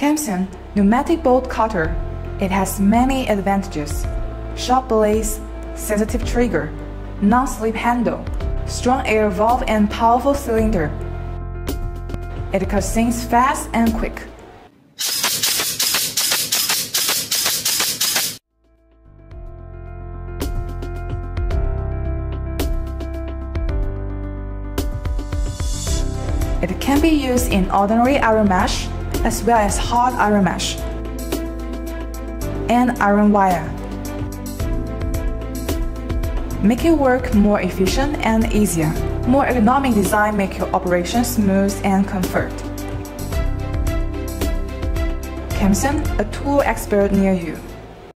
KAMSIN pneumatic bolt cutter. It has many advantages: sharp blades, sensitive trigger, non-slip handle, strong air valve and powerful cylinder. It cuts things fast and quick. It can be used in ordinary iron mesh as well as hard iron mesh and iron wire. Make your work more efficient and easier. More ergonomic design make your operation smooth and comfort. KAMSIN, a tool expert near you.